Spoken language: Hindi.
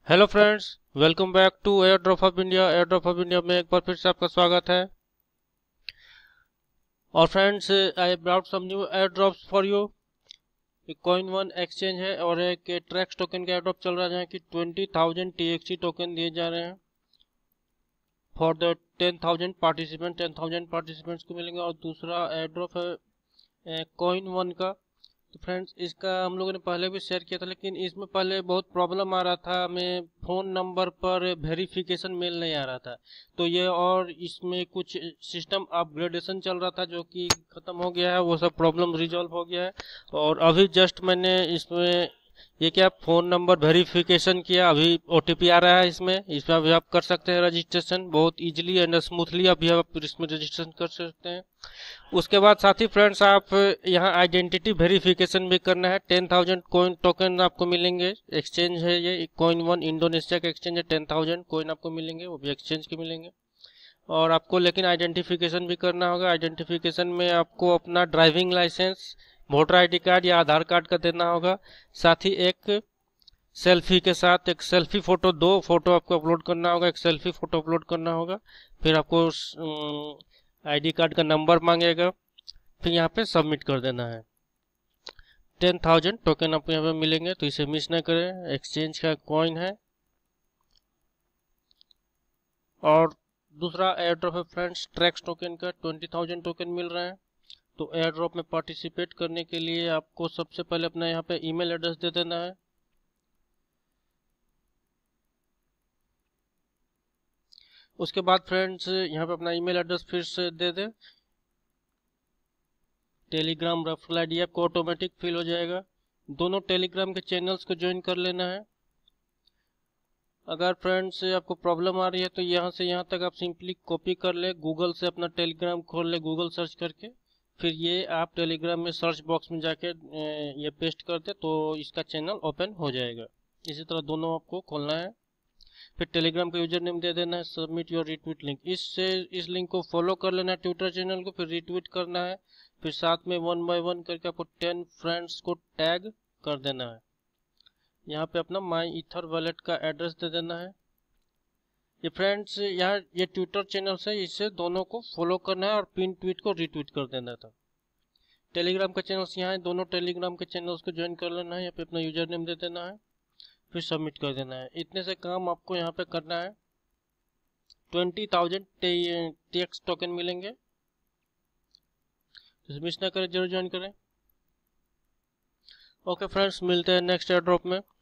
Hello friends, welcome back to airdrop of India. Airdrop of India में एक बार फिर से आपका स्वागत है। और friends, I brought some new airdrops for you. एक कॉइन वन एक्सचेंज है और एक ट्रैक्स टोकन का एयर ड्रॉप चल रहा है जहाँ की 20,000 TXT टोकन दिए जा रहे हैं फॉर द 10,000 पार्टिसिपेंट्स को मिलेंगे। और दूसरा एयर ड्रॉप है कॉइन वन का। तो फ्रेंड्स, इसका हम लोगों ने पहले भी शेयर किया था, लेकिन इसमें पहले बहुत प्रॉब्लम आ रहा था, हमें फ़ोन नंबर पर वेरिफिकेशन मेल नहीं आ रहा था। तो ये और इसमें कुछ सिस्टम अपग्रेडेशन चल रहा था जो कि ख़त्म हो गया है, वो सब प्रॉब्लम रिजॉल्व हो गया है। और अभी जस्ट मैंने इसमें ये क्या फ़ोन नंबर वेरिफिकेशन किया, अभी OTP आ रहा है इसमें अभी आप कर सकते हैं रजिस्ट्रेशन बहुत इजीली एंड स्मूथली। अभी आप इसमें रजिस्ट्रेशन कर सकते हैं। उसके बाद साथ ही फ्रेंड्स, आप यहाँ आइडेंटिटी वेरिफिकेशन भी करना है। 10,000 कॉइन टोकन आपको मिलेंगे। एक्सचेंज है ये कॉइन वन, इंडोनेशिया का एक्सचेंज है। 10,000 कॉइन आपको मिलेंगे, वो भी एक्सचेंज के मिलेंगे। और आपको लेकिन आइडेंटिफिकेशन भी करना होगा। आइडेंटिफिकेशन में आपको अपना driving licence, voter ID card या आधार कार्ड का देना होगा। साथ ही एक सेल्फी के साथ एक सेल्फी फोटो, 2 फोटो आपको अपलोड करना होगा। एक सेल्फी फोटो अपलोड करना होगा, फिर आपको ID कार्ड का नंबर मांगेगा, फिर यहाँ पे सबमिट कर देना है। 10,000 टोकन आपको यहाँ पे मिलेंगे, तो इसे मिस न करें। एक्सचेंज का कॉइन है। और दूसरा एयर ड्रॉप है फ्रेंड्स ट्रैक्स टोकन का। 20,000 टोकन मिल रहे हैं। तो एयर ड्रॉप में पार्टिसिपेट करने के लिए आपको सबसे पहले अपना यहाँ पे ईमेल एड्रेस दे देना है। उसके बाद फ्रेंड्स, यहाँ पे अपना ईमेल एड्रेस फिर से दे दें। टेलीग्राम रेफरल ID आपको ऑटोमेटिक फिल हो जाएगा। दोनों टेलीग्राम के चैनल्स को ज्वाइन कर लेना है। अगर फ्रेंड्स आपको प्रॉब्लम आ रही है तो यहाँ से यहाँ तक आप सिंपली कॉपी कर ले, गूगल से अपना टेलीग्राम खोल ले, गूगल सर्च करके फिर ये आप टेलीग्राम में सर्च बॉक्स में जाके ये पेस्ट कर दे तो इसका चैनल ओपन हो जाएगा। इसी तरह दोनों आपको खोलना है। फिर टेलीग्राम का यूजर नेम दे देना है, सबमिट योर रिट्वीट लिंक। इस लिंक को फॉलो कर लेना है, ट्विटर चैनल को, फिर रिट्वीट करना है। फिर साथ में 1 बाय 1 करके आपको 10 फ्रेंड्स को टैग कर देना है। यहाँ पे अपना माई ईथर वॉलेट का एड्रेस दे देना है। ये फ्रेंड्स, यहाँ ये ट्विटर चैनल से इसे दोनों को फॉलो करना है और पिन ट्वीट को रिट्वीट कर देना था। टेलीग्राम का चैनल यहाँ है, दोनों टेलीग्राम के चैनल्स को ज्वाइन कर लेना है। यहाँ पे अपना यूजर नेम दे देना है, फिर सबमिट कर देना है। इतने से काम आपको यहाँ पे करना है। 20,000 TX टोकन मिलेंगे, तो मिस ना करें, जरूर ज्वाइन करें। ओके फ्रेंड्स, मिलते हैं नेक्स्ट एयर ड्रॉप में।